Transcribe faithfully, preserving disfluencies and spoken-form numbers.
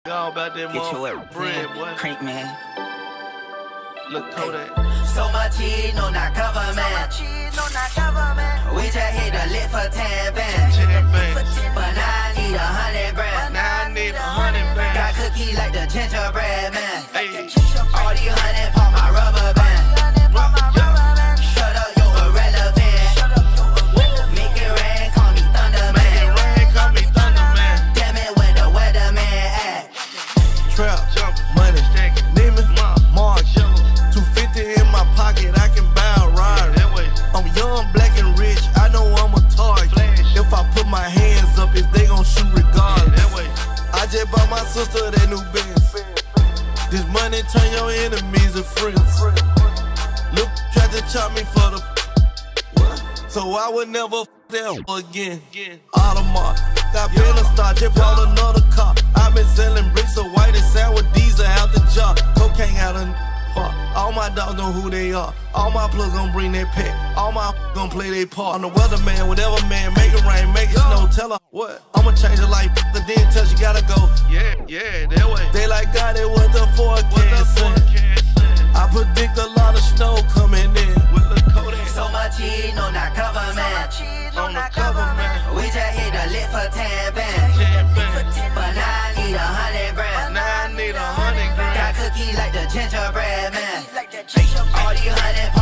All about that Get your motherfucking bread, boy. Crank man. Look, Kodak. So much cheese, no not government. So much cheese, no not government. We just hit the lick for ten bands. But now I need a hundred brand. Now I need a hundred bands. Got cookie like the gingerbread man. Hey. All these hundred pop my rubber band. Shut up, you're irrelevant. Make it rain, call me Thunder Make it Man. rain, call me Thunder Man. Damn it, where the weatherman at? Trap, Jump, money, stack it, Neiman, Mom, Mark, shovel. two fifty in my pocket, I can buy a ride. That way. I'm young, black and rich, I know I'm a target. Flash. If I put my hands up, if they gon' shoot Yeah, regardless. that way. I just bought my sister that new Benz. This money turn your enemies to friends. Look, tried to chop me for the so I would never f them again. Again. Audemars, I been a star, just bought another car. I been selling bricks of white and sour with diesel out the jar. Cocaine out of fuck. All my dogs know who they are. All my plugs gon' bring their pet. All my gon' play their part. I'm the weatherman, whatever man, make it rain, make it snow. Tell her what? I'ma change her life, but then tell she gotta go. Yeah, yeah, that way. They like God, they what the forecast What the saying. forecast saying? I predict a lot of snow coming in. With the Kodak. So much cheese, no not government. On the cover, man. We just hit the lick for ten bands. ten bands. But now I need a hundred brand. Now I need a hundred Got grand. cookie like the gingerbread man. All these hundred